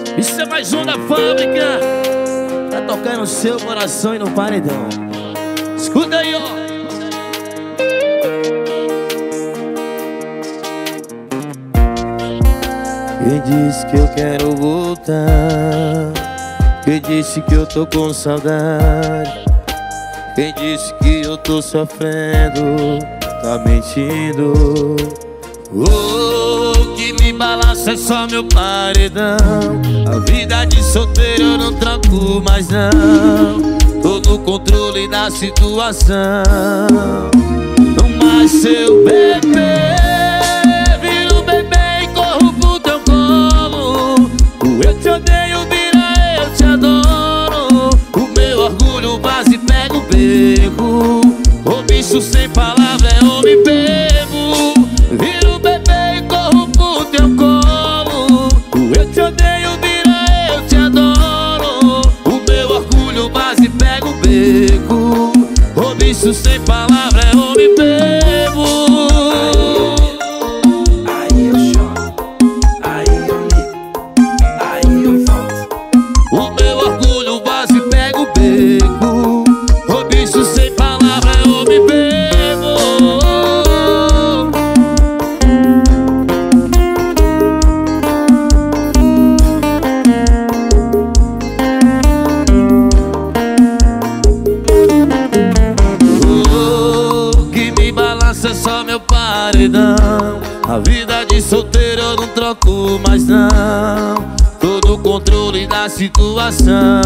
Isso é mais um da fábrica. Tá tocando no seu coração e no paredão. Escuta aí, ó. Quem disse que eu quero voltar? Quem disse que eu tô com saudade? Quem disse que eu tô sofrendo? Tá mentindo. O que me balança é só meu paredão. A vida de solteiro eu não tranco mais não. Tô no controle da situação. Mas seu bebê vira um bebê e corro pro teu colo. Eu te odeio, vira eu te adoro. O meu orgulho base pega o beco. O bicho sem palavra é homem bebo. Vira o bebê e corro pro teu colo. Eu te odeio, vira eu te adoro. O meu orgulho base pega o beco. O bicho sem palavra é homem bebo. Aí eu choro, aí eu ligo, aí eu volto. O meu orgulho base pega o beco. O bicho sem palavra é homem bebo. O que me balança é só meu paredão. A vida de solteiro eu não troco mais não. Tô no controle da situação.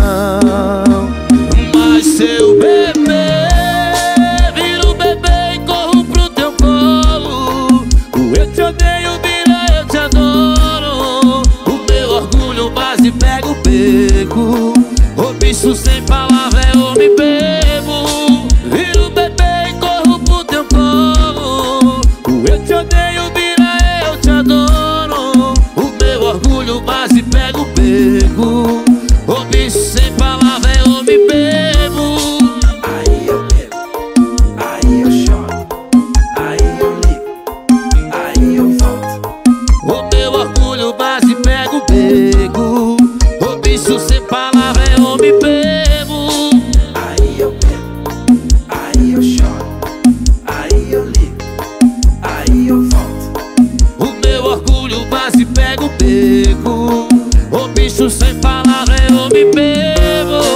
Mas seu bebê vira o bebê e corro pro teu colo. Eu te odeio, vira eu te adoro. O meu orgulho base pega o beco. O bicho sem palavra é homem bebo. Vira o bebê e corro pro teu colo. Eu te odeio, vira eu te adoro. O meu orgulho base pega o beco. O bicho sem palavra é homem bebo. Aí eu bebo, aí eu choro, aí eu ligo, aí eu volto. O meu orgulho base pega o beco. O bicho sem palavra é homem bebo. Aí eu bebo, aí eu choro, aí eu ligo, aí eu volto. O meu orgulho base pega o beco. O bicho sem palavra é homem bebo.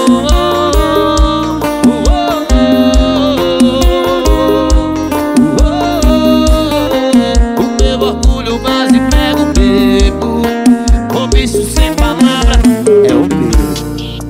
O meu orgulho base pega o beco. O bicho sem palavra é o bebo.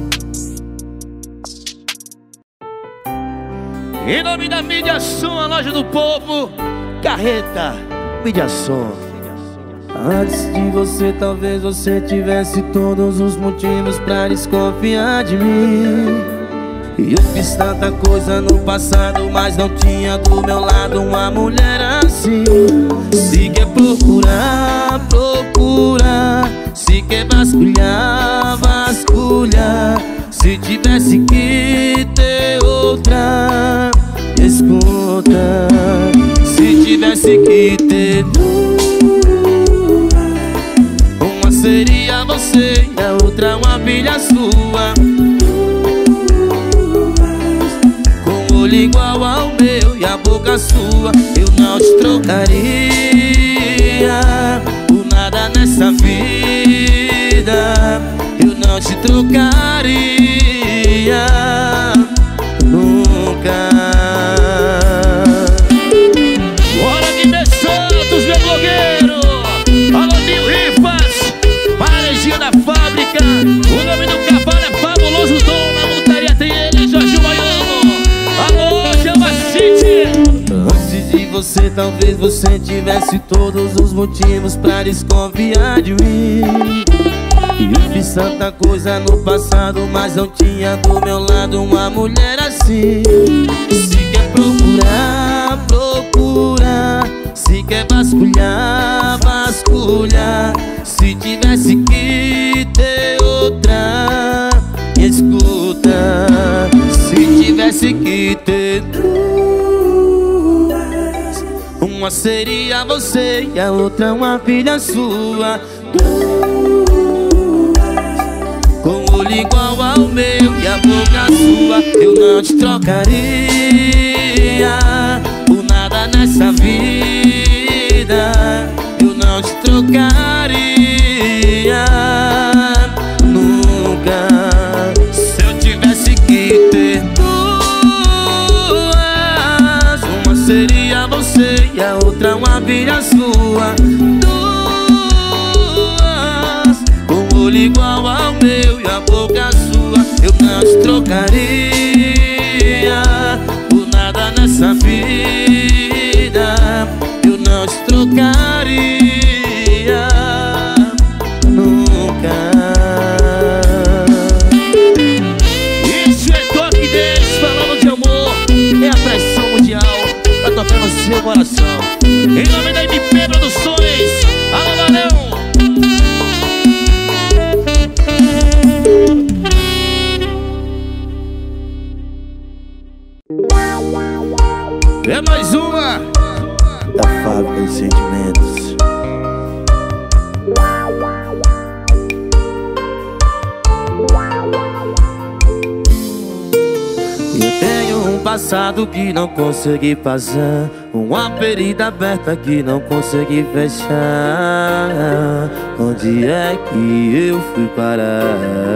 Em nome da Mídia Som, a loja do povo, Carreta, Mídia Som. Antes de você, talvez você tivesse todos os motivos pra desconfiar de mim. E eu fiz tanta coisa no passado, mas não tinha do meu lado uma mulher assim. Se quer procurar, procura. Se quer vasculhar, vasculha. Se tivesse que ter outra, escuta. Se tivesse que ter uma seria você e a outra uma filha sua, com o olho igual ao meu e a boca sua. Eu não te trocaria por nada nessa vida. Eu não te trocaria nunca. Bora de Santos, meu blogueiro. Alô, Nil Rifas, Varejinha da Fábrica. O nome do cavalo é Fabuloso Dom. Na montaria tem ele, Jorge Baiano. Alô, Java City. Antes de você, talvez você tivesse todos os motivos pra desconfiar de mim. E eu fiz tanta coisa no passado, mas não tinha do meu lado uma mulher assim. Se quer procurar, procura. Se quer vasculhar, vasculha. Se tivesse que ter outra, escuta. Se tivesse que ter duas, uma seria você e a outra uma filha sua. olho igual ao meu e a boca sua, eu não te trocaria por nada nessa vida. Eu não te trocaria nunca. Se eu tivesse que ter duas, uma seria você e a outra uma filha sua. Duas, com o olho igual ao meu e a boca sua, eu não te trocaria por nada nessa vida. Eu não te trocaria nunca. Isso é toque deles, falando de amor. É a pressão mundial pra tocar no seu coração. Em nome da MP Produções, alô, valeu! É mais uma da Fábrica de Sentimentos. Eu tenho um passado que não consegui passar, uma ferida aberta que não consegui fechar. Onde é que eu fui parar?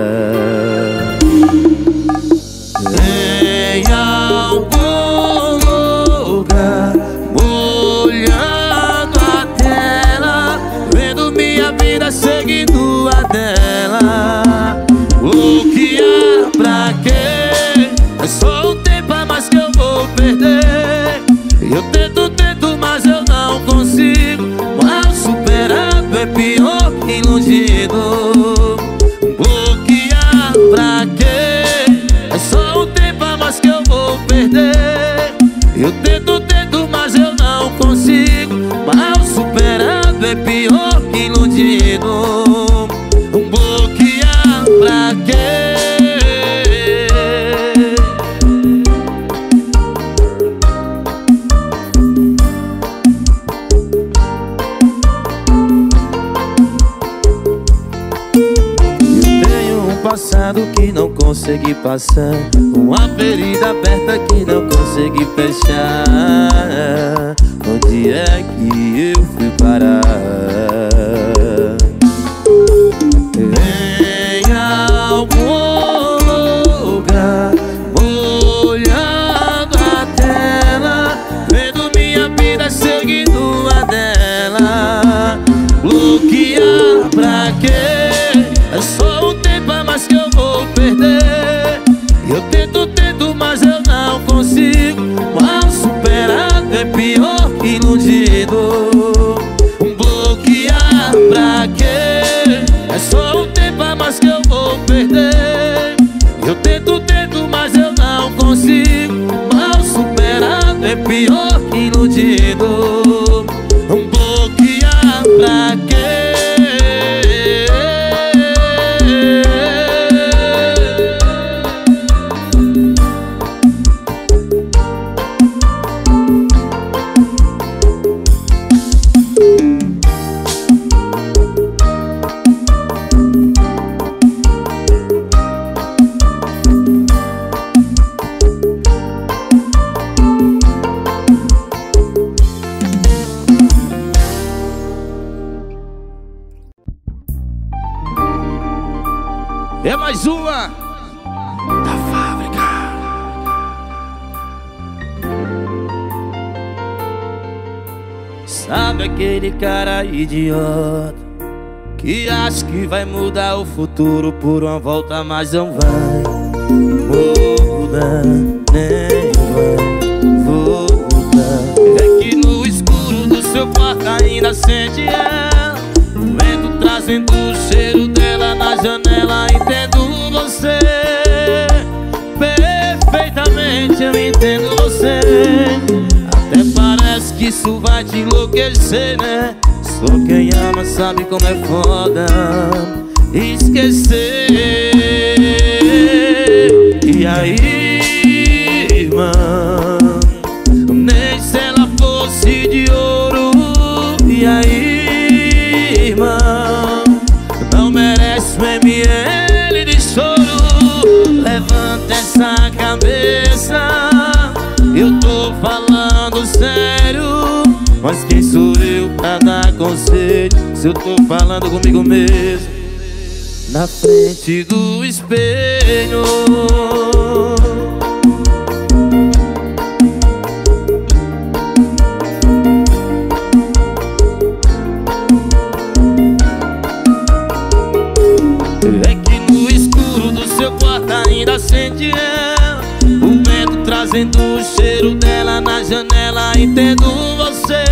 Em algum lugar, olhando a tela, vendo minha vida seguindo a dela. O que há pra quê? É só um tempo a mais que eu vou perder. Eu tento, mas eu não consigo. Mal superado é pior que iludido. O que há pra quê? É só um tempo a mais que eu vou perder. Eu tento, mas eu não consigo. Mal superado é pior que iludido. Bloquear pra quê? Passado que não consegui passar, uma ferida aberta que não consegui fechar. Onde é que eu fui parar? Em algum lugar, olhando a tela, vendo minha vida seguindo a dela. Bloquear pra quê? É só um tempo a mais que eu vou perder. Eu tento, mas eu não consigo. Mal superado é pior que iludido. Bloquear pra quê? É só um tempo a mais que eu vou perder. Eu tento, mas eu não consigo. Mal superado é pior que iludido. Bloquear pra quê? É mais uma Da Fábrica. Sabe aquele cara idiota que acha que vai mudar o futuro por uma volta, mas não vai mudar, nem vai voltar. É que no escuro do seu quarto ainda sente ela, o vento trazendo o cheiro dela na janela. Entendo você perfeitamente, eu entendo você. Até parece que isso vai te enlouquecer, né? Só quem ama sabe como é foda esquecer. E aí, irmão, nem se ela fosse de ouro. E aí, irmão, não merece um ml de choro. se eu tô falando comigo mesmo, na frente do espelho. É que no escuro do seu quarto ainda sente ela, o vento trazendo o cheiro dela na janela. Entendo você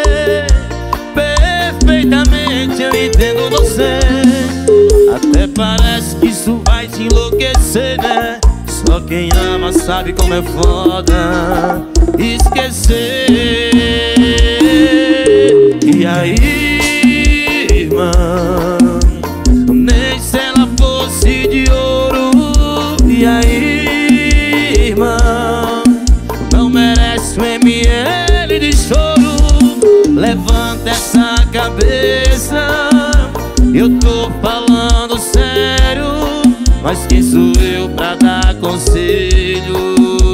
perfeitamente, eu entendo você. Até parece que isso vai te enlouquecer, né? Só quem ama sabe como é foda esquecer. E aí, irmã, nem se ela fosse de ouro. E aí, irmã, não merece um ml de choro. Levanta essa cabeça, eu tô falando sério, mas quem sou eu pra dar conselho?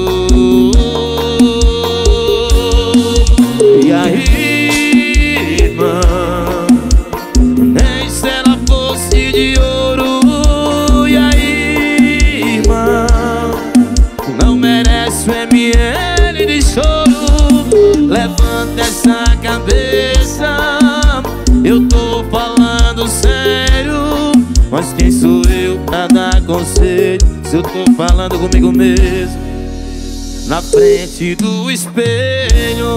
E aí, irmã, nem se ela fosse de ouro. E aí, irmã, não merece um ml de choro. Levanta essa cabeça, eu tô falando sério, mas quem sou eu pra dar conselho, se eu tô falando comigo mesmo, na frente do espelho.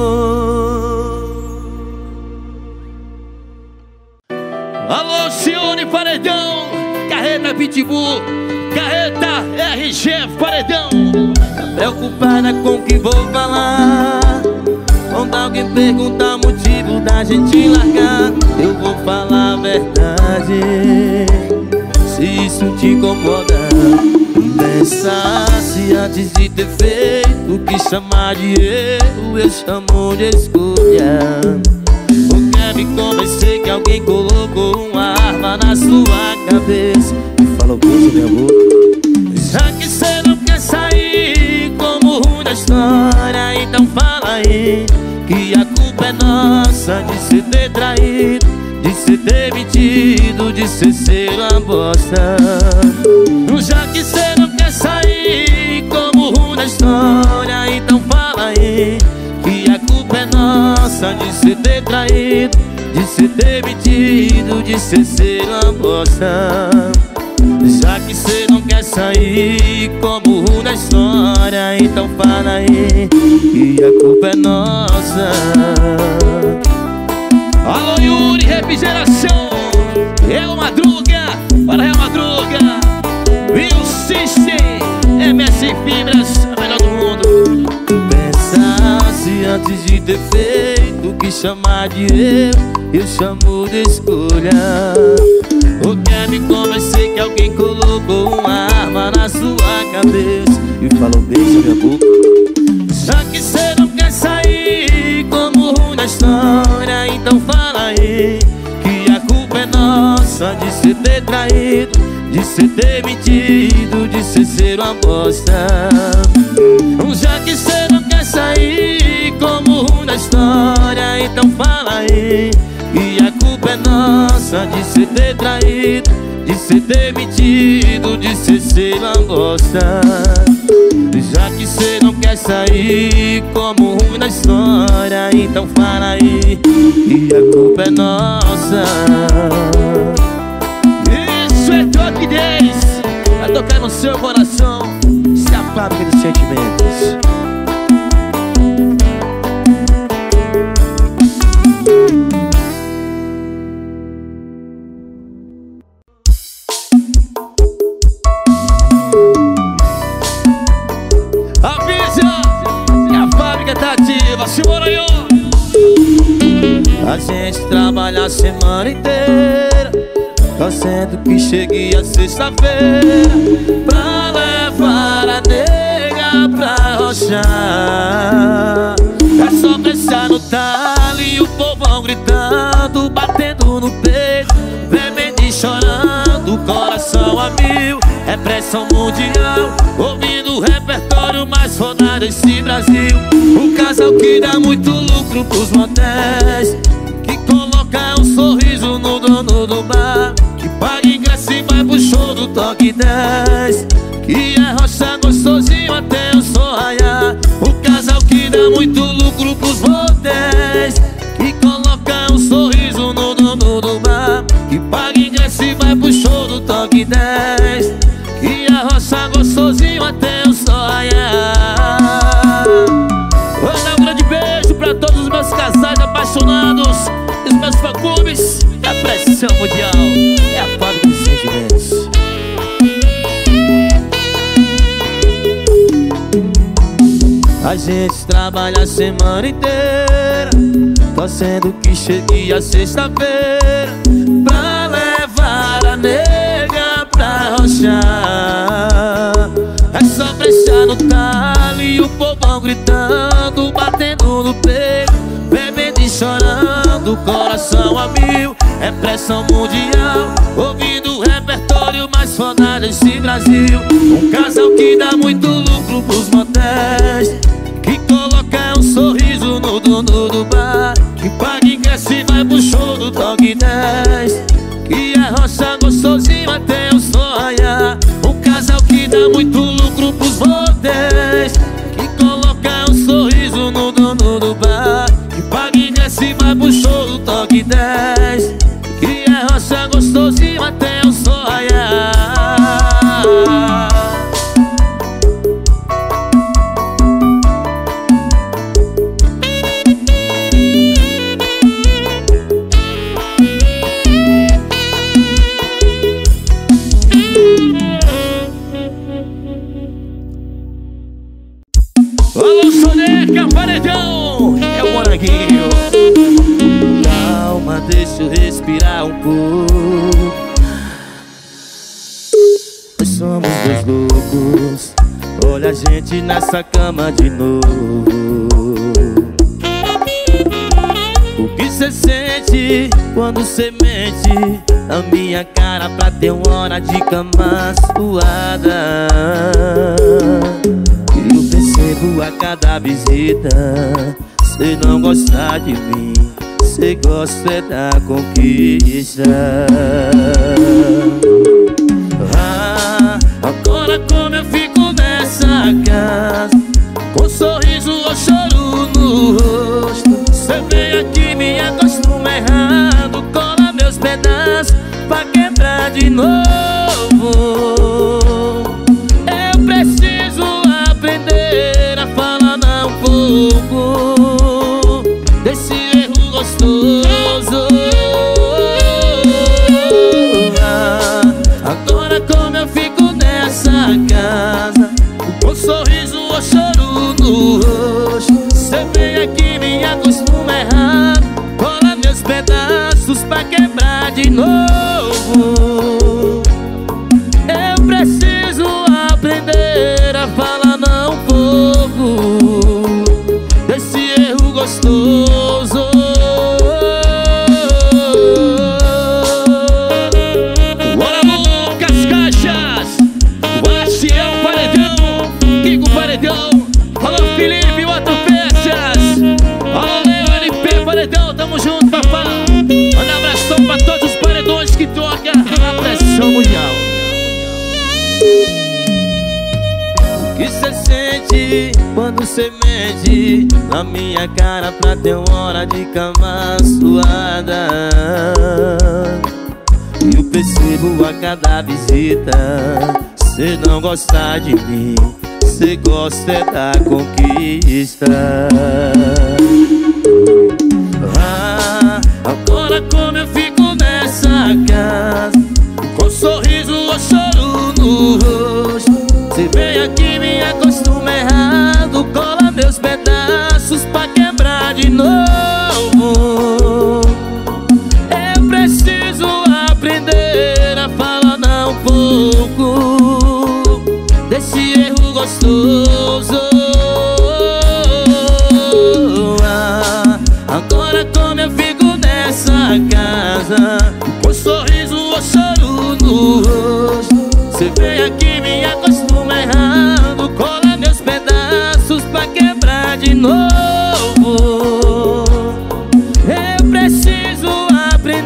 Alô, Cione Paredão, carreta Pitbull, carreta RG Paredão. Preocupada com o que vou falar, quando alguém perguntar o motivo da gente largar, eu vou falar a verdade. Se isso te incomoda, pensasse antes de ter feito o que chamar de erro, eu chamo de escolha. Ou quer me convencer que alguém colocou uma arma na sua cabeça e falou beijo minha boca? Já que cê não quer sair como ruim da história, então fala aí que a culpa é nossa de se ter traído, de se ter mentido, de ser uma bosta. Já que cê não quer sair como ruim da história, então fala aí que a culpa é nossa de se ter traído, de se ter mentido, de ser uma bosta. Já que cê não quer sair como ruim da história, então fala aí que a culpa é nossa. Alô, Yuri, refrigeração, Real Madruga, para Real Madruga, Will System, MS Fibras, a melhor do mundo. Pensasse antes de ter feito o que chamar de erro, eu chamo de escolha. Ou quer me convencer que alguém colocou uma arma na sua cabeça e falou beijo minha boca? Já que cê não quer sair como ruim da história, então fala aí que a culpa é nossa de se ter traído, de se ter mentido, de ser uma bosta. Já que cê não quer sair como ruim da história, então fala aí que a culpa é nossa de se ter traído, de se ter mentido, de ser uma bosta. Já que cê não quer sair como ruim da história, então fala aí que a culpa é nossa. Isso é Top 10, vai tocar no seu coração. Isso é a fábrica de sentimentos. A gente trabalha a semana inteira, torcendo que chegue a sexta-feira pra levar a nega pra rochar. É só pensar no talo e o povão gritando, batendo no peito, bebendo e chorando, coração a mil. É pressão mundial, ouvindo o repertório mais foda desse Brasil. Um casal que dá muito lucro pros motéis, que coloca um sorriso no dono do bar, que paga ingresso e vai pro show do Toque 10, que é rocha gostosinho até o sol raiar. O casal que dá muito lucro pros motéis, que coloca um sorriso no dono do bar, que paga ingresso e vai pro show do Toque 10, que é rocha gostosinho até o sol raiar. Vou dar um grande beijo pra todos os meus casais apaixonados, os meus fã-clubes. A pressão mundial é a fábrica dos sentimentos. A gente trabalha a semana inteira, torcendo que chegue a sexta-feira, pra levar a nega pra rochar. É só fechar no talo e o povão gritando, batendo no peito, bebendo e chorando, coração a mil. É pressão mundial, ouvindo o repertório mais foda desse Brasil. Um casal que dá muito lucro pros motéis, que coloca um sorriso no dono do bar, que paga ingresso e vai pro show do Toque 10, que é rocha gostosinho até o sol raiar. Um casal que dá muito lucro pros motéis, que coloca um sorriso no dono do bar, que paga ingresso e vai pro show do Toque 10, que é rocha gostosinho até o sol raiar. Alô, Soneca, paredão, é o Moranguinho. Calma, deixa eu respirar um pouco. Nós somos dois loucos, olha a gente nessa cama de novo. O que cê sente quando cê mente na minha cara pra ter uma hora de cama suada? Eu percebo a cada visita, cê não gosta de mim, cê gosta é da conquista. Agora como eu fico nessa casa, com sorriso ou choro no rosto, cê vem aqui me acostuma errado, cola meus pedaços pra quebrar de novo. Eu preciso aprender a falar não um pouco desse erro gostoso. Agora como eu fico nessa casa, com sorriso ou choro no rosto, cê vem aqui me acostuma errado, cola meus pedaços pra quebrar de novo. Eu preciso aprender a falar não um pouco desse erro gostoso. Bora, Lucas Caixas, Bastião Paredão, Kiko Paredão, alô Felipe, Otto Peças, alô Leo LP Paredão, tamo junto, papá. Manda um abração pra todos os paredões que tocam a pressão mundial. O que cê sente quando cê mente na minha cara pra ter uma hora de cama suada? Eu percebo a cada visita, cê não gosta de mim, cê gosta é da conquista. Agora como eu fico nessa casa, com sorriso ou choro no rosto, cê vem aqui me acostuma errado, cola meus pedaços pra quebrar de novo. Eu preciso aprender a falar não um pouco desse erro gostoso. Agora como eu fico nessa casa, com sorriso ou choro no rosto, cê vem aqui me acostuma errado, cola meus pedaços pra quebrar de novo. Eu preciso aprender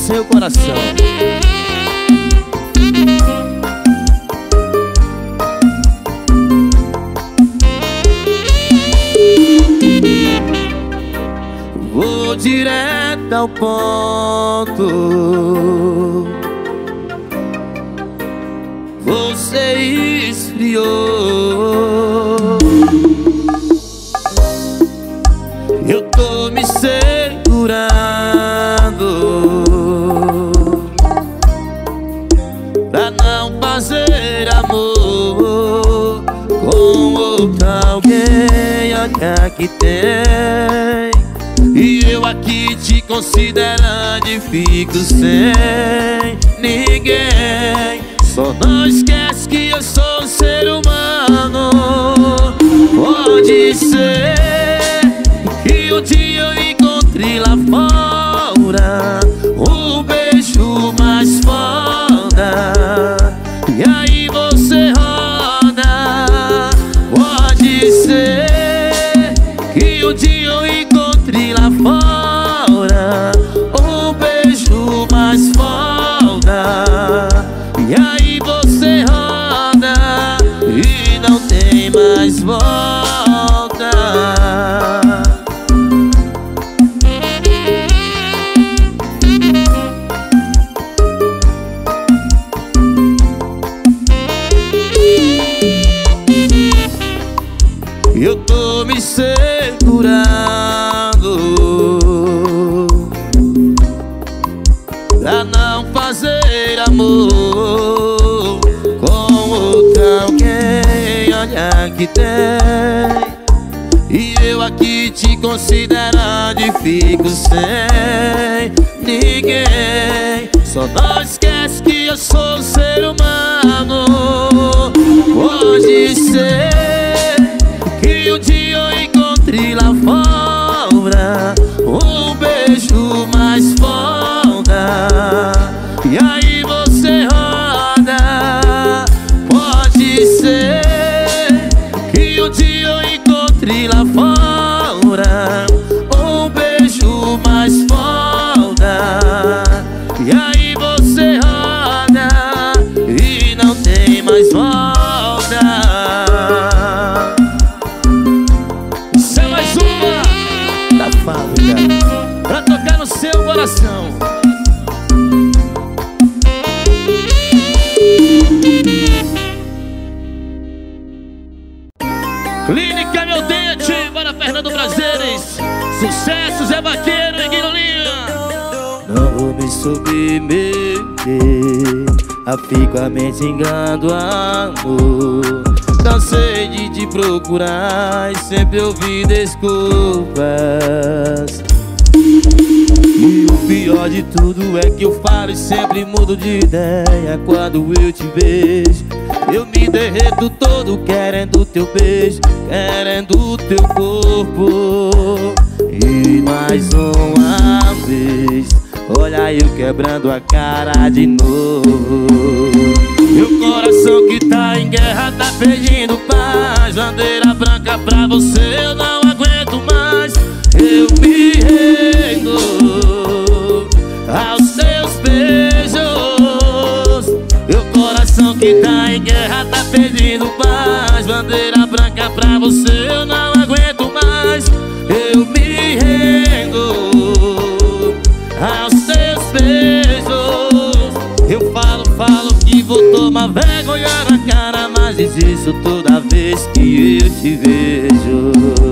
seu coração. Vou direto ao ponto. Você esfriou. Eu tô me segurando pra não fazer amor com outra alguém. Olha que tem, e eu aqui te considerando e fico sem ninguém. Só não esquece que eu sou um ser humano. Pode ser que um dia eu encontre lá fora um beijo mais foda, e aí você roda. Pode ser que um dia eu encontre lá fora um beijo mais foda, e aí você roda e não tem mais volta. Eu tô me segurando pra não fazer amor com outra alguém. Olha que tem, e eu aqui te considerando e fico sem ninguém. Só não esquece que eu sou um ser humano. Pode ser que um dia eu encontre lá fora um beijo mais foda, e aí você roda. Pode ser que um dia eu encontre lá fora um beijo mais foda, e aí você roda e não tem mais volta. Isso é mais uma da fábrica pra tocar no seu coração. Clínica Meu Dente, para Fernando Prazeres. Sucesso, Zé Vaqueiro e Guilherme. Não vou me submeter a ficar me xingando, amor. Cansei de te procurar e sempre ouvir desculpas. E o pior de tudo é que eu falo e sempre mudo de ideia. Quando eu te vejo, eu me derreto todo querendo teu beijo, querendo teu corpo. E mais uma vez, olha eu quebrando a cara de novo. Meu coração que tá em guerra tá pedindo paz. Bandeira branca pra você eu não aguento mais. Eu me rendo aos seus beijos. Meu coração que tá em guerra tá pedindo paz. Bandeira branca pra você eu não aguento mais. Eu me rendo aos seus beijos. Eu falo que vou tomar vergonha na cara, mas desisto toda vez que eu te vejo.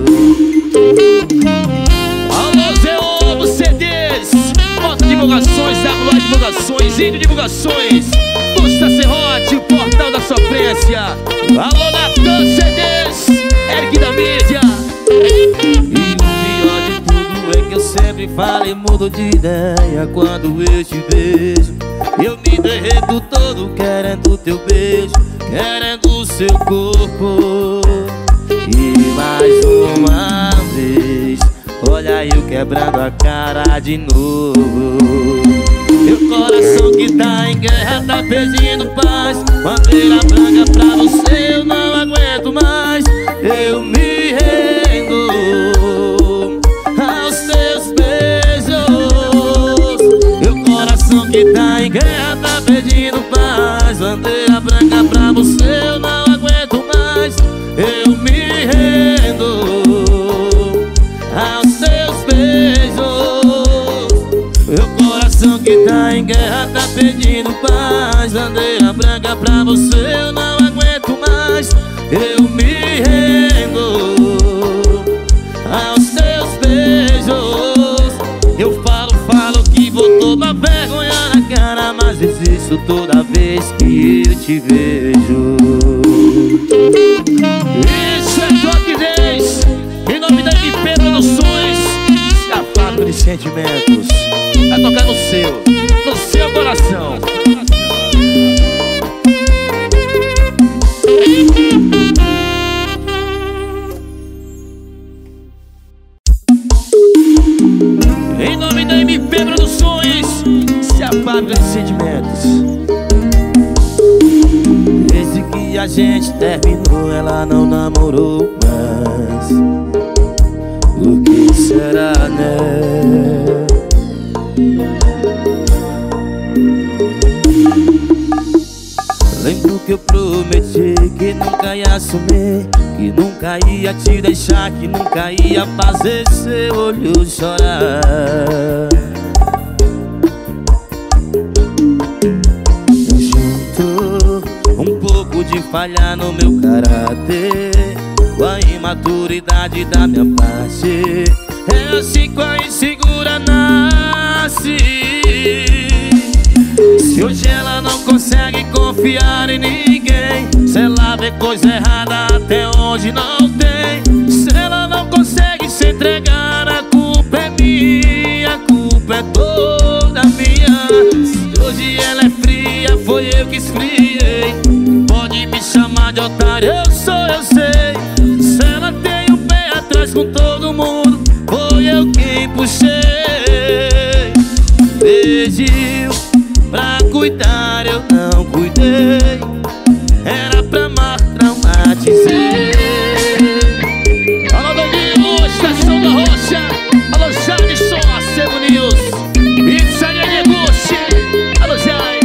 Alô, Zé Ovo CDs, Foto Divulgações, WA Divulgações, Índio Divulgações, Busta Serrote, o Portal da Sofrência. Alô, Natan CDs, Eric da Mídia. E o pior de tudo é que eu sempre falo e mudo de ideia. Quando eu te vejo, eu me derreto todo querendo teu beijo, querendo o seu corpo. E mais uma vez, olha eu quebrando a cara de novo. Meu coração que tá em guerra tá pedindo paz. Bandeira branca pra você eu não aguento mais. Eu me rendo aos seus beijos. Meu coração branca pra você eu não aguento mais. Eu me rendo aos seus beijos. Meu coração que tá em guerra tá pedindo paz. Bandeira branca pra você eu não aguento mais. Eu me rendo aos seus beijos. Eu falo que vou tomar vergonha na cara, mas existo toda vez que eu te vejo. Isso é Toque 10, em nome da MP Produções. Escapado de sentimentos, Vai tocar no seu coração. Em nome da MP Produções, se apaga de sentimentos. Desde que a gente terminou, ela não namorou mais. O que será, né? Lembro que eu prometi que nunca ia assumir, que nunca ia te deixar, que nunca ia fazer seu olho chorar. Junto um pouco de falha no meu caráter com a imaturidade da minha parte. É assim que a insegura nasce. Se hoje ela não consegue confiar em ninguém, se ela vê coisa errada até onde não tem, se ela não consegue se entregar, a culpa é minha, a culpa é toda minha. Se hoje ela é fria, foi eu que esfriei. Pode me chamar de otário, eu sei. Se ela tem o pé atrás com todo mundo, foi eu quem puxei. Pediu pra cuidar, eu não cuidei. Era pra amar, traumatizei. alô Doguinho, Estação da Rocha. Alô Jadson, Acervo News. Pizzaria Neguchi. Alô Jai.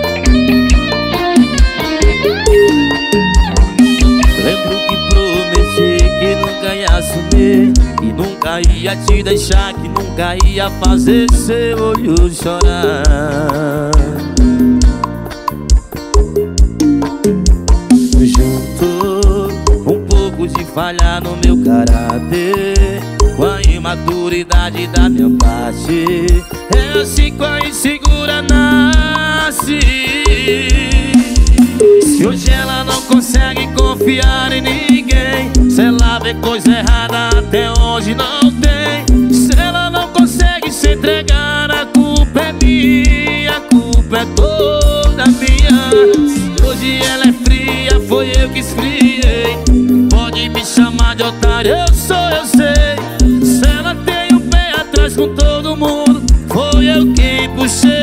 Lembro que prometi que nunca ia assumir, que nunca ia te deixar, que nunca ia fazer seu olho chorar. Juntou um pouco de falha no meu caráter com a imaturidade da minha parte. É assim que a insegura nasce. Se hoje ela não consegue confiar em ninguém, se ela vê coisa errada até onde não tem, se ela não consegue se entregar, a culpa é minha, a culpa é toda minha. Se hoje ela é fria, foi eu que esfriei. Pode me chamar de otário, eu sei. Se ela tem o pé atrás com todo mundo, foi eu quem puxei.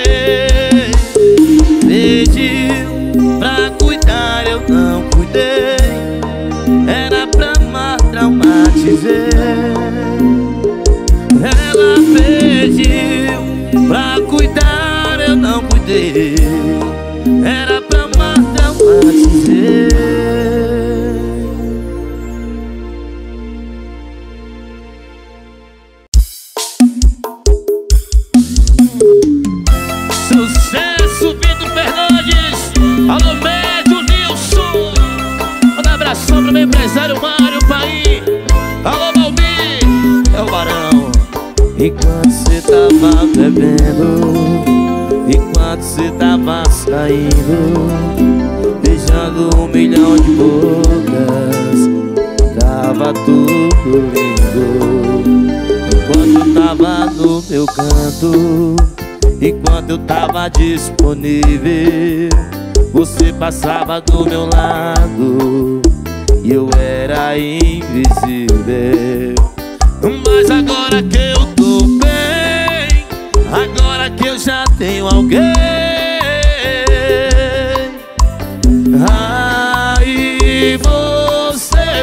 Pediu pra cuidar, eu não cuidei. Era pra amar, traumatizei. Ela pediu pra cuidar, eu não cuidei. Era pra amar, traumatizei. Sucesso, Vitor Fernandes. Alô, Médio Nilson. Manda abração pro meu empresário Mário Paim. Alô, Valmir. É o Barão. Enquanto cê tava bebendo, enquanto cê tava saindo, beijando 1 milhão de bocas, tava tudo lindo. Enquanto eu tava no meu canto, enquanto eu tava disponível, você passava do meu lado e eu era invisível. Mas agora que eu tô bem, agora que eu já tenho alguém, aí você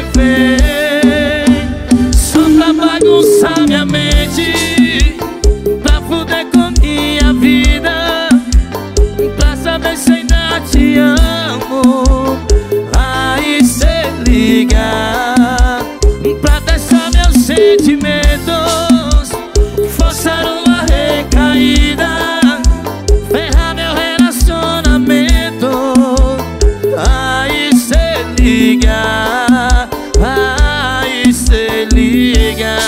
vem só pra bagunçar minha mente, pra fuder com minha vida, pra saber se ainda te te amo. Aí cê liga pra testar meus sentimentos, forçar uma recaída, ferrar meu relacionamento. Aí cê liga, aí cê liga.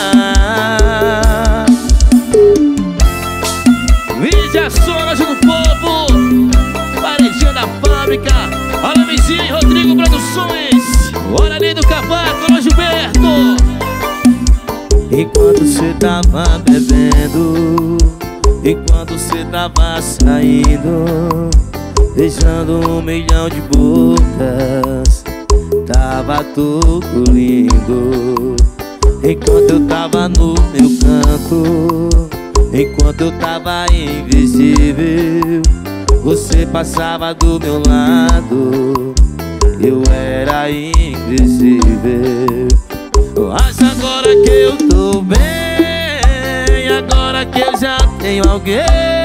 Mídiações do povo, Varejinha da Fábrica, Alamizinho e Rodrigo Produções, Guarani do Cavaco, Alô Gilberto. Enquanto cê tava bebendo, enquanto cê tava saindo, beijando 1 milhão de bocas, tava tudo lindo. Enquanto eu tava no meu canto, enquanto eu tava invisível, você passava do meu lado, eu era invisível. Mas agora que eu tô bem, agora que eu já tenho alguém,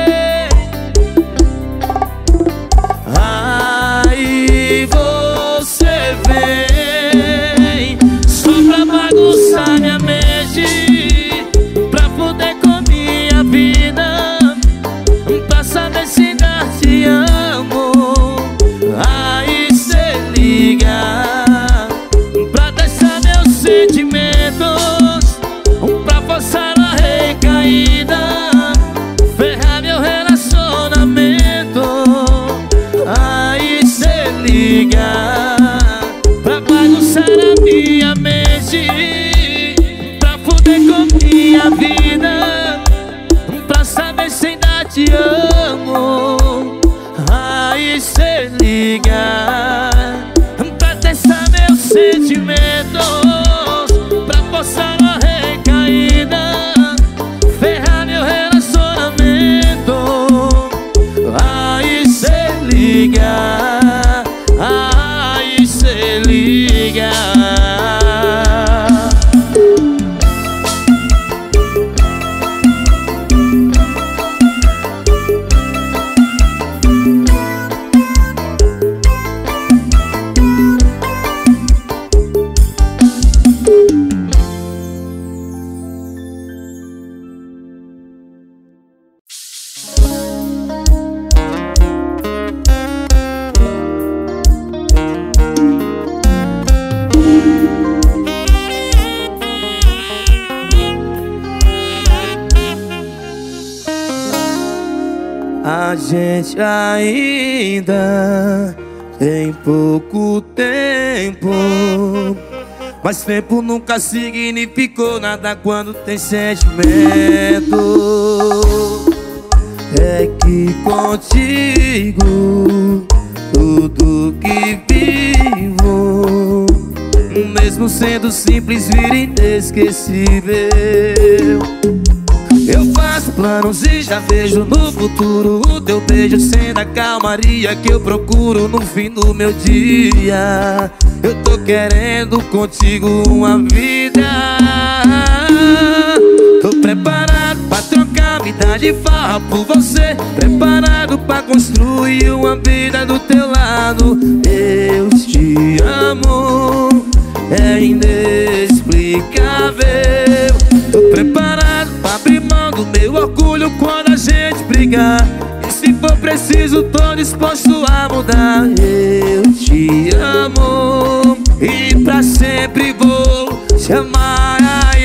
aí você vem só pra bagunçar minha mente, pra foder com minha vida, pra saber se ainda te amo. Aí cê liga pra testar meus sentimentos, pra forçar a recaída, ferrar meu relacionamento. Aí cê liga pra bagunçar a minha mente, pra foder com minha vida, pra saber se ainda te amo. Aí cê liga pra testar meus sentimentos, pra forçar a recaída, ferrar meu relacionamento. Aí cê liga, aí cê liga. A gente ainda tem pouco tempo, mas tempo nunca significou nada quando tem sentimento. É que contigo tudo que vivo, mesmo sendo simples, vira inesquecível. Eu faço planos e já vejo no futuro o teu beijo sendo a calmaria que eu procuro no fim do meu dia. Eu tô querendo contigo uma vida, tô preparado pra trocar vida de farra por você, preparado pra construir uma vida do teu lado. Eu te amo, é inexplicável. Tô preparado pra abrir mão do meu orgulho quando a gente brigar, e se for preciso tô disposto a mudar. Eu te amo e pra sempre vou te amar.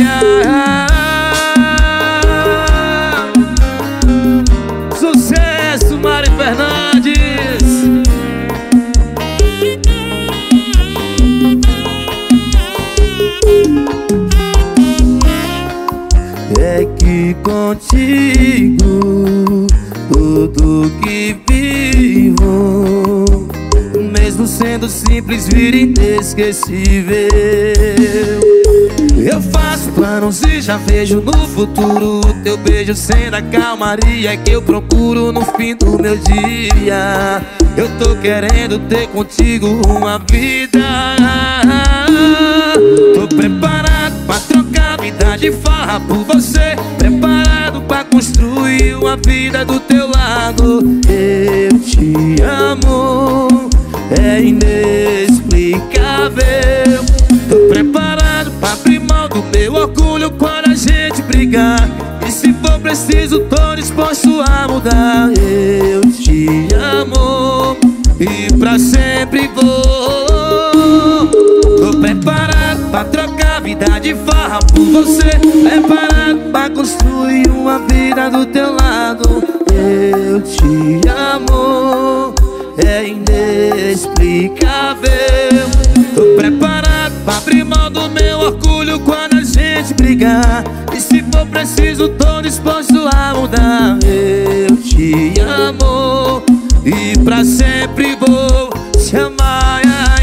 Sucesso, Mari Fernandes. É que contigo tudo que vivo, mesmo sendo simples, vira inesquecível. Eu faço planos e já vejo no futuro o teu beijo sendo a calmaria que eu procuro no fim do meu dia. Eu tô querendo ter contigo uma vida, tô preparado pra trocar vida de farra por você, preparado pra construir construir uma vida do teu lado. Eu te amo, é inexplicável. Tô preparado pra abrir mão do meu orgulho quando a gente brigar. E se for preciso, tô disposto a mudar. Eu te amo e pra sempre vou. Tô preparado pra trocar vida de farra por você. Preparado pra construir uma vida do teu lado. Eu te amo, é inexplicável. Tô preparado pra abrir mão do meu orgulho quando a gente brigar. E se for preciso, tô disposto a mudar. Eu te amo e pra sempre vou te amar.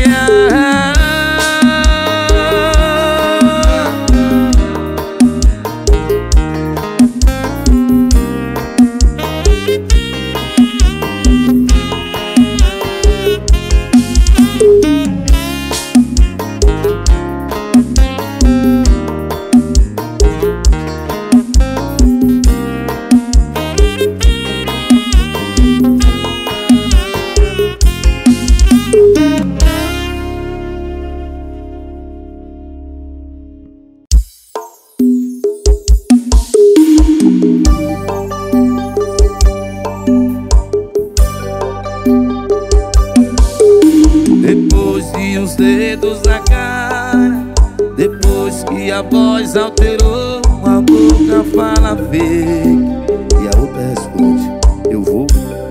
Depois de uns dedos na cara, depois que a voz alterou, uma boca fala fake e a outra responde, eu vou.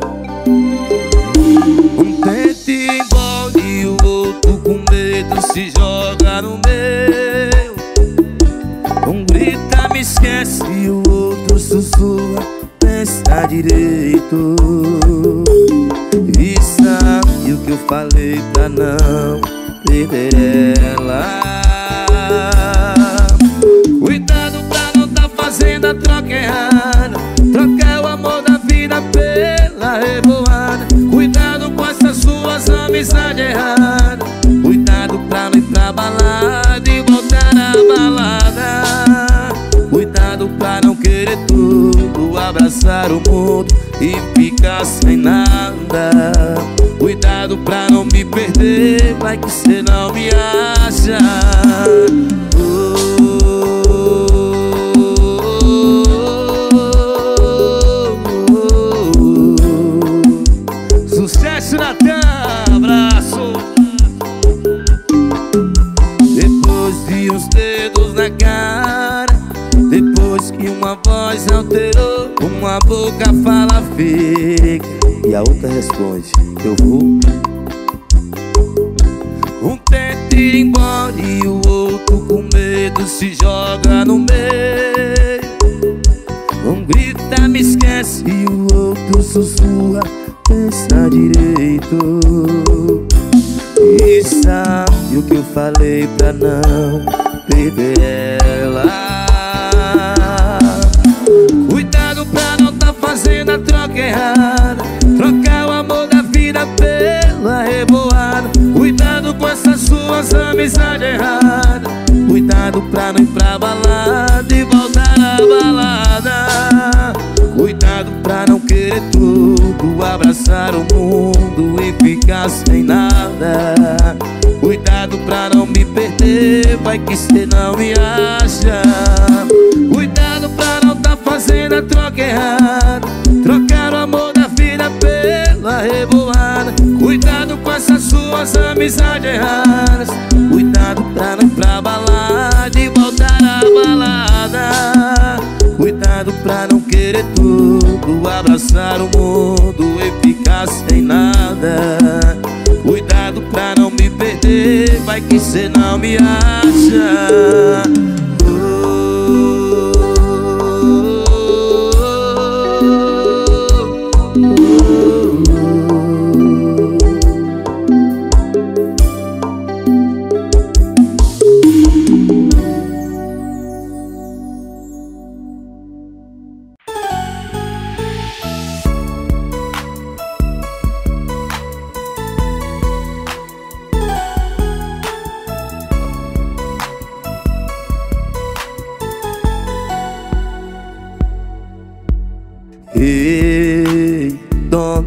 Um tenta ir embora e o outro com medo se joga no meio. Um grita, me esquece e o outro sussurra, pensa direito. E sabe o que eu falei pra não perder ela? Cuidado pra não tá fazendo a troca errada. Trocar o amor da vida pela revoada. Cuidado com essas suas amizades erradas. Cuidado pra não ir pra balada e voltar na balada. Cuidado pra não querer tudo, abraçar o mundo e ficar sem nada. Cuidado pra não me perder, vai que cê não me acha. Sucesso, Natan, abraço. Depois de uns dedos na cara, depois que uma voz alterou, uma boca fala fica e a outra responde, eu vou. Um tenta ir embora e o outro com medo se joga no meio. Um grita, me esquece e o outro sussurra, pensa direito. E sabe o que eu falei pra não perder ela? Cuidado pra não tá fazendo a troca errada. Trocar o amor da vida pela revoada. Cuidado com essas suas amizades erradas. Cuidado pra não ir pra balada e voltar na balada. Cuidado pra não querer tudo, abraçar o mundo e ficar sem nada. Cuidado pra não me perder, vai que cê não me acha. Cuidado pra não tá fazendo a troca errada. Trocar o amor da vida pela revoada. Cuidado com essas suas amizades erradas. Cuidado pra não ir pra balada e voltar na balada. Cuidado pra não querer tudo, abraçar o mundo e ficar sem nada. Cuidado pra não me perder, vai que cê não me acha.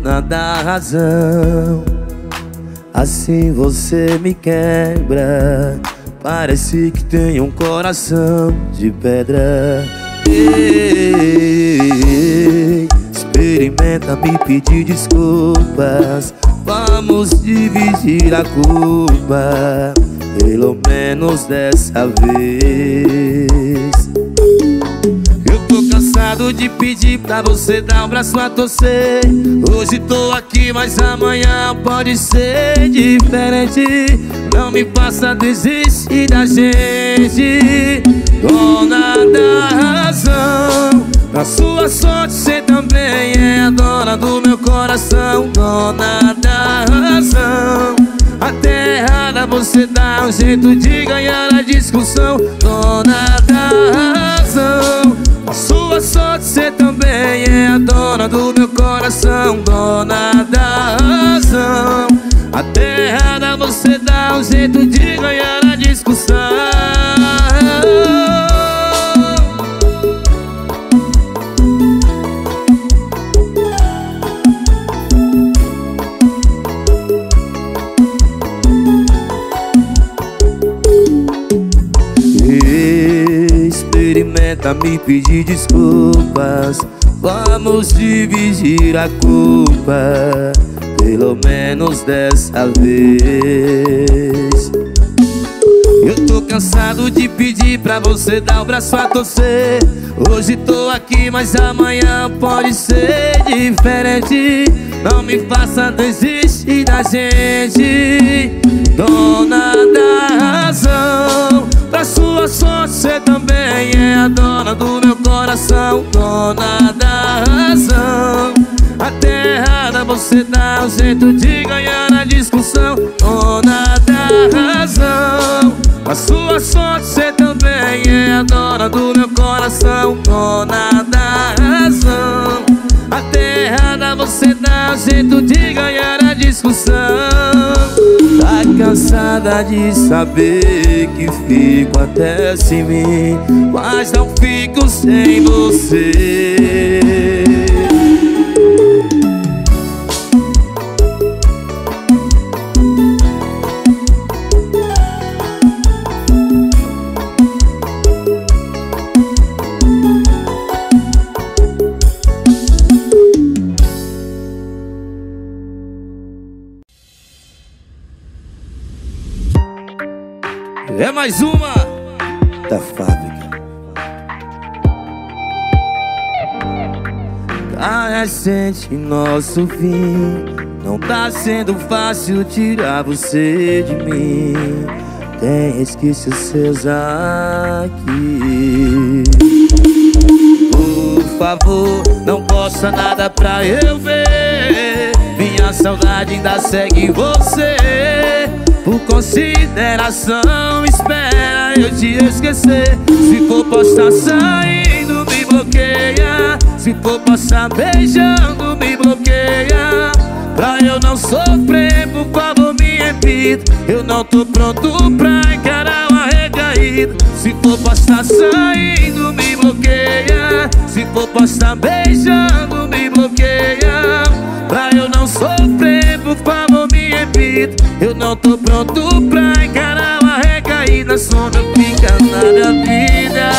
dona da razão. Assim você me quebra, parece que tem um coração de pedra. Ei, experimenta me pedir desculpas, vamos dividir a culpa, pelo menos dessa vez. Eu tô cansado de pedir pra você dar um braço a torcer. Hoje tô aqui, mas amanhã pode ser diferente. Não me faça desistir da gente, dona da razão. Na sua sorte cê também é a dona do meu coração, dona da razão. Até errada você dá um jeito de ganhar a discussão, dona da razão. Na sua sorte cê também é a dona do meu coração, dona da razão. Até errada você dá um jeito de ganhar a discussão. Experimenta me pedir desculpas, vamos dividir a culpa, pelo menos dessa vez. Eu tô cansado de pedir pra você dar o braço a torcer. Hoje tô aqui, mas amanhã pode ser diferente. Não me faça desistir da gente, dona da razão. Pra sua sorte cê também é a dona do meu coração, dona da razão. Até errada você dá um jeito de ganhar a discussão, dona da razão. A sua sorte cê também é a dona do meu coração, dona da razão. Até errada você dá um jeito de ganhar a discussão. Tá cansada de saber que fico até sem mim, mas não fico sem você. É mais uma da fábrica. Tá recente nosso fim, não tá sendo fácil tirar você de mim. Tem resquícios seus aqui. Por favor, não posta nada pra eu ver. Minha saudade ainda segue você. Por consideração, espera eu te esquecer. Se for postar saindo, me bloqueia. Se for postar beijando, me bloqueia. Pra eu não sofrer, por favor me evita. Eu não tô pronto pra encarar uma recaída. Se for postar saindo, me bloqueia. Se for postar beijando, me bloqueia. Pra eu não sofrer, por favor me evita. Eu não tô pronto pra encarar uma recaída. Só não fica na minha vida.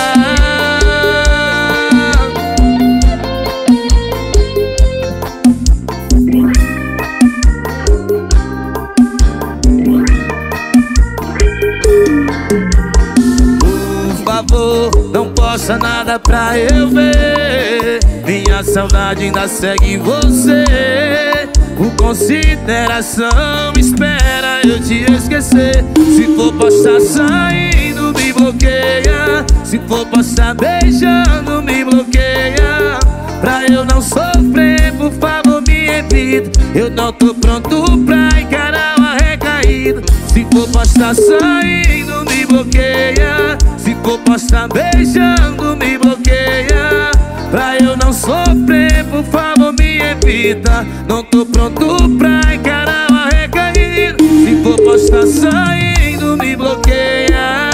Por favor, não posta nada pra eu ver. Minha saudade ainda segue você. Por consideração, espera eu te esquecer. Se for postar saindo, me bloqueia. Se for postar beijando, me bloqueia. Pra eu não sofrer, por favor me evita. Eu não tô pronto pra encarar uma recaída. Se for postar saindo, me bloqueia. Se for postar beijando, me bloqueia. Pra eu não sofrer, por favor me evita. Não tô pronto pra encarar uma recaída. Se for postar saindo, me bloqueia.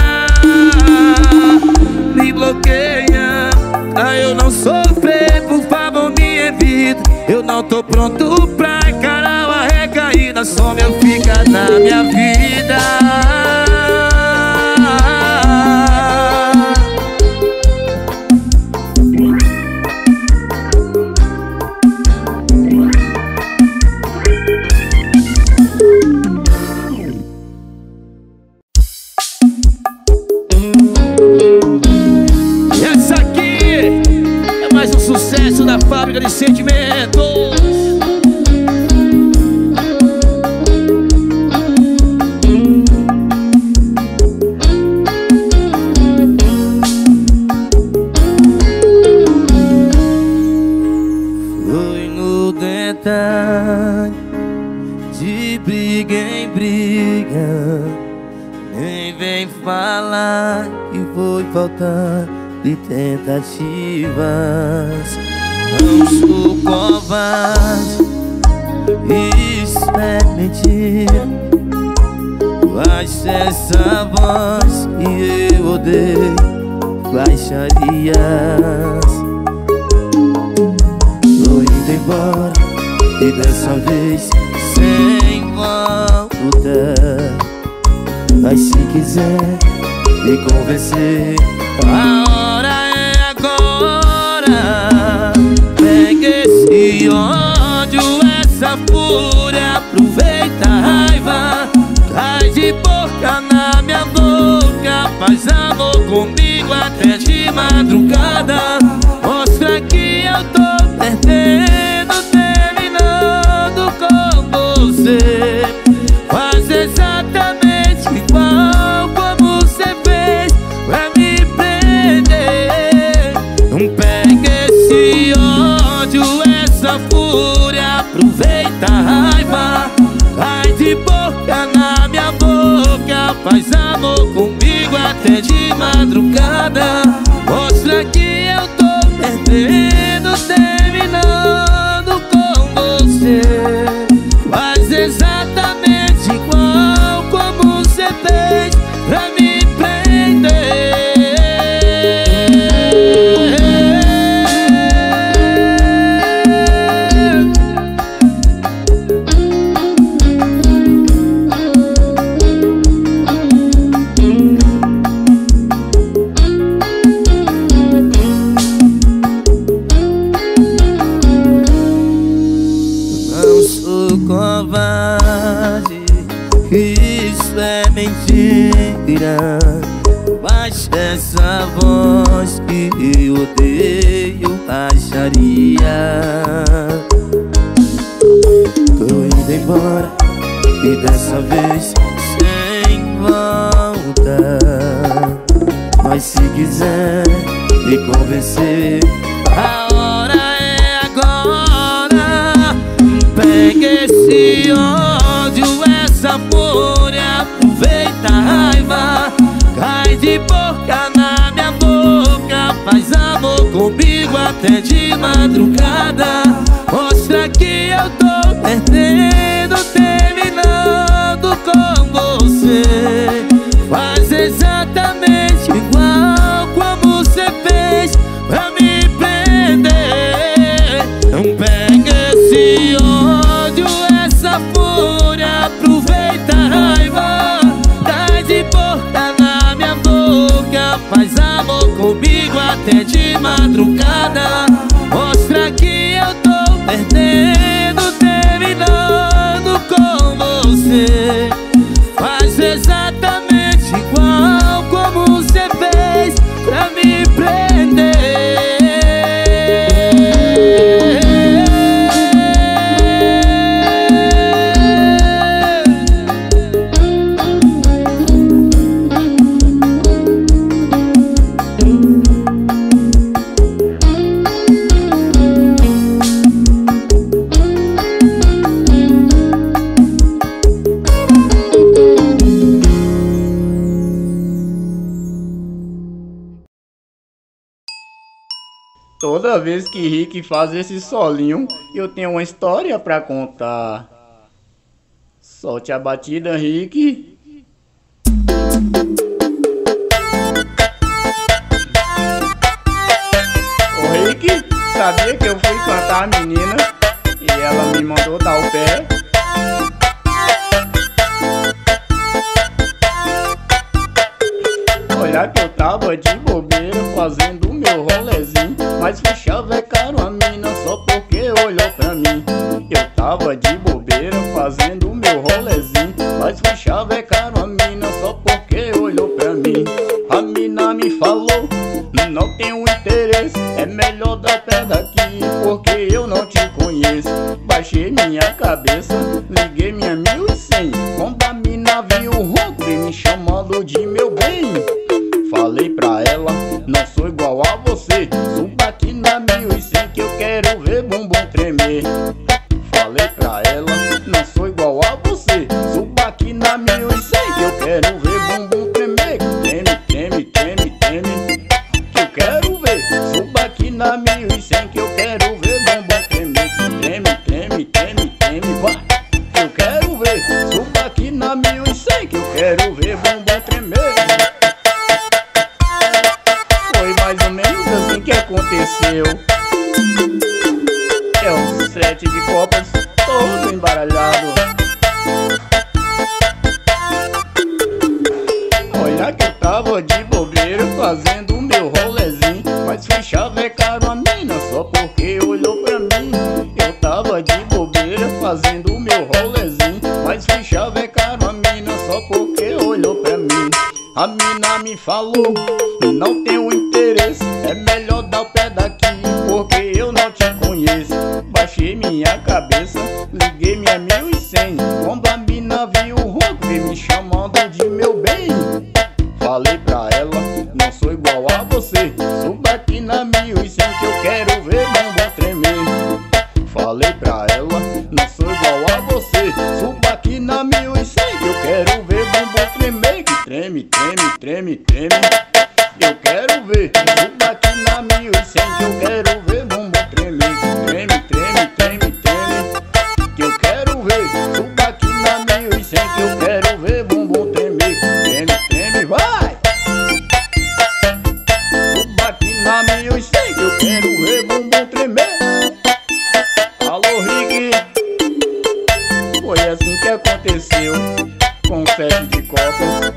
Me bloqueia. Pra eu não sofrer, por favor me evita. Eu não tô pronto pra encarar uma recaída. Só meu fica na minha vida. E essa aqui é mais um sucesso da Fábrica de Sentimentos. Foi no detalhe, de briga em briga. Nem vem falar que foi faltar de tentativas. Não sou covarde, isso é mentira. Mas essa voz que eu odeio, baixarias. Tô indo embora e dessa vez sem volta. Mas se quiser me convencer, a hora é agora. Pega esse ódio, essa fúria, aproveita a raiva. Traz de boca na minha boca, faz amor comigo até de madrugada. Mostra que eu tô perdendo, terminando com você. Faz exatamente igual como você fez pra me prender. Não pega esse ódio, essa fúria, aproveita a raiva. Vai de boca na minha boca, faz amor comigo até de madrugada. Mostra que eu tô perdendo, terminando com você. Faz exatamente igual como você fez pra me prender. Não sou covarde, isso é mentira. Baixa essa voz que eu odeio, baixaria. Tô indo embora e dessa vez sem volta. Mas se quiser me convencer, a hora é agora. Pega esse ódio, essa fúria, aproveita a raiva. Cai de boca na minha boca, faz amor comigo até de madrugada. Mostra que eu tô perdendo, terminando com você. Faz exatamente igual como você fez pra me prender. Não pega esse ódio, essa fúria, aproveita a raiva. Dá de boca na minha boca, faz amor comigo até de madrugada. Mostra que eu tô perdendo, terminando com você. Faz exatamente igual como você fez pra me prender. Toda vez que Rick faz esse solinho, eu tenho uma história pra contar. Solte a batida, Rick. Ô Rick, sabia que eu fui cantar a menina me mandou dar o pé. Olha que eu tava de bobeira fazendo meu rolezinho, mas fui chavecar uma mina só porque olhou pra mim. Eu tava de bobeira fazendo meu rolezinho, mas fui chavecar uma mina só porque olhou pra mim. A mina me falou, não tenho interesse, é melhor dar pé daqui, porque eu não te conheço. Baixei minha cabeça, liguei minha 1100, quando a mina viu o ronco e me chamando de meu bem. Falei pra ela, não sou igual a você, suba aqui na 1100 que eu quero ver bumbum tremer. Falei pra ela, não sou igual a você, suba aqui na 1100 que eu quero ver bumbum tremer. Treme, treme, treme, treme, que eu quero ver. Suba aqui na 1100 que eu quero ver bumbum tremer. Treme, treme, treme, treme, vai, que eu quero ver. Suba aqui na 1100 que eu quero ver bumbum tremer. Mais ou menos assim que aconteceu. É um set de copas todo embaralhado. Olha que eu tava de bobeira fazendo meu rolezinho, mas fui chavecar uma mina só porque olhou pra mim. Eu tava de bobeira fazendo meu rolezinho, mas fui chavecar uma mina só porque olhou pra mim. A mina me falou, não tenho interesse, é melhor dar o pé daqui, porque eu não te conheço. Baixei minha cabeça, liguei minha 1100, quando a mina viu o ronco e me chamando de meu bem. Falei pra ela, não sou igual a você, suba aqui na 1100 que eu quero ver bumbum tremer. Falei pra ela, não sou igual a você, suba aqui na 1100 que eu quero ver bumbum tremer. Que treme, treme, treme, treme, eu quero ver. Suba aqui na 1100 que eu quero ver bumbum tremer. Treme, treme, treme, treme, que eu quero ver. Suba aqui na 1100 que eu quero ver bumbum tremer. Treme, treme, vai. Suba aqui na 1100 que eu quero ver bumbum tremer. Alô, Rick. Foi assim que aconteceu com o set de copas.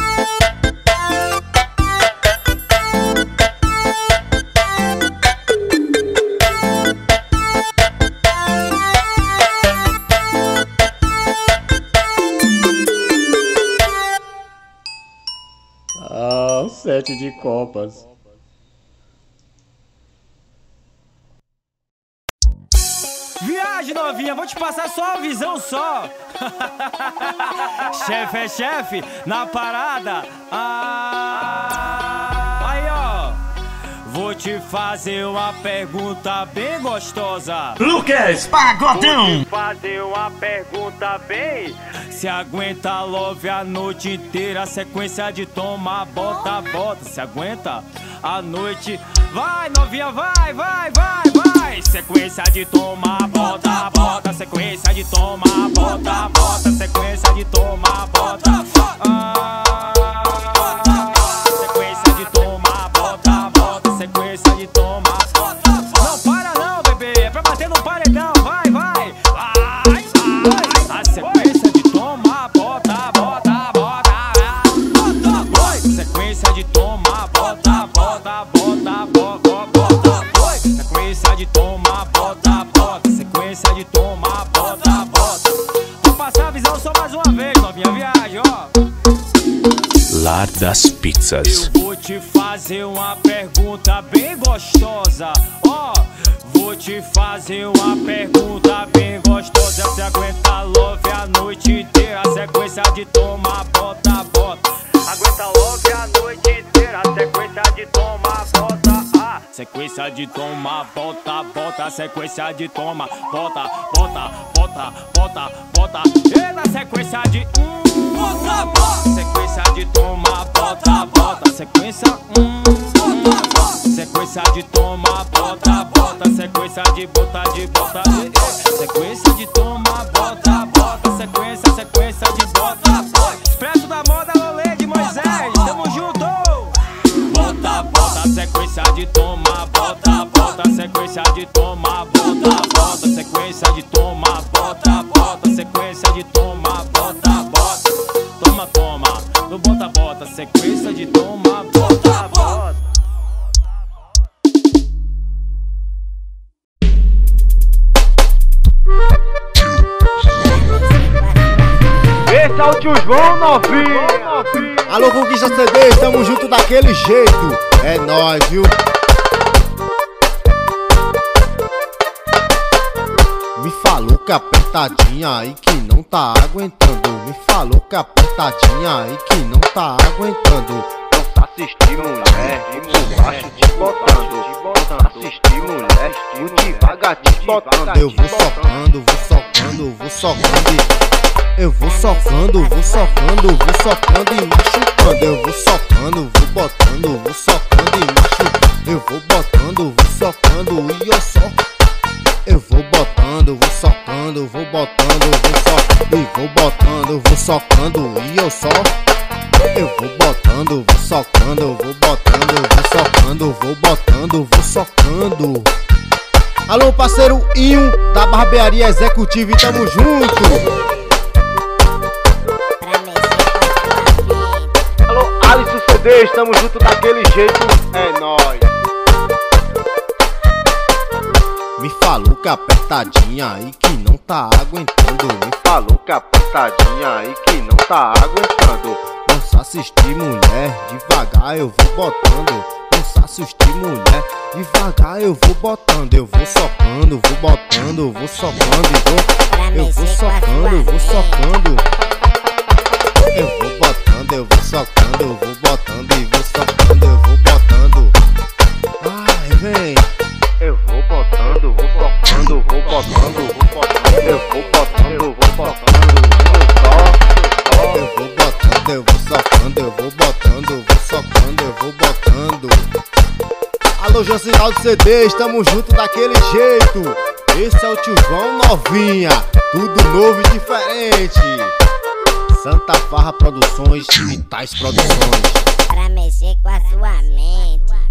Ah, o set de copas. Viagem, novinha, vou te passar só a visão só. Chefe é chefe na parada. Aí, ó. Vou te fazer uma pergunta bem gostosa. Lucas Pagodão. Vou te fazer uma pergunta bem. Se aguenta love a noite inteira, sequência de toma, bota, bota. Se aguenta a noite. Vai, novinha, vai, vai, vai, vai. Sequência de toma, bota, bota. Sequência de toma, bota, bota. Sequência de toma, bota. Sequência de toma, bota, bota. Sequência de toma. Não para não, bebê, é pra bater no paredão. Vai, vai, vai, vai. A sequência de toma, bota, bota, bota. Sequência de toma, bota, bota, bota, bota, bota. Sequência de toma, bota, bota. Sequência de toma, bota, bota. Vou passar a visão só mais uma vez, novinha, viagem, ó. Lar das Pizzas. Eu vou te fazer uma pergunta bem gostosa, ó. Vou te fazer uma pergunta bem gostosa. Se aguenta love a noite inteira, sequência de toma, bota, bota. Aguenta love a noite inteira, sequência de toma, bota. Sequência de toma, bota, bota. Sequência de toma, bota, bota, bota, bota, bota. E na sequência de bota, bota. Sequência de toma, bota, bota. Sequência sequência de toma, bota, bota. Sequência de bota, de bota. Sequência de toma, bota, bota. Sequência, sequência de bota. Expresso da moda, rolê de Moisés, tamo junto. Bota, bota. Sequência de toma, bota, bota. Sequência de toma, bota, bota. Sequência de toma, sequência de toma, bota, bota. Esse é o tio João novinho. Alô, Conquista CD, tamo junto daquele jeito. É nóis, viu? Me falou que apertadinha aí que não tá aguentando. Me falou que apertadinha aí que não tá aguentando. Não tá assistindo, mulher, por baixo te botando. Não tá assistindo, mulher, por devagar te botando. Eu vou socando, vou socando, vou socando. Eu vou socando, vou socando, vou socando e machucando. Eu vou socando, vou botando, vou socando e machucando. Eu vou botando, vou socando e eu só. Eu vou botando, vou socando, vou botando, vou socando. E vou botando, vou socando e eu só. Eu vou botando, vou socando, vou botando, vou socando, vou botando, vou socando. Alô, parceiro Inho da Barbearia Executiva, e tamo junto. Alisson CD, estamos juntos daquele jeito, é nóis. Me falou que apertadinha aí que não tá aguentando. Me falou que apertadinha aí que não tá aguentando. Não se assistir, mulher, devagar eu vou botando. Não se assistir, mulher, devagar eu vou botando. Eu vou socando, vou botando, vou socando e vou. Eu vou socando, vou socando. Eu vou botando, eu vou socando, eu vou botando e vou socando, eu vou botando. Ai, vem. Eu vou botando, vou socando, vou botando, vou botando. Eu vou botando, vou botando, eu vou botando, eu vou socando, eu vou botando, eu vou socando, eu vou botando. Alô, Josinal do CD, estamos juntos daquele jeito. Esse é o tio João novinha, tudo novo e diferente. Santa Farra Produções, Vitais Produções. Pra mexer com a sua mente.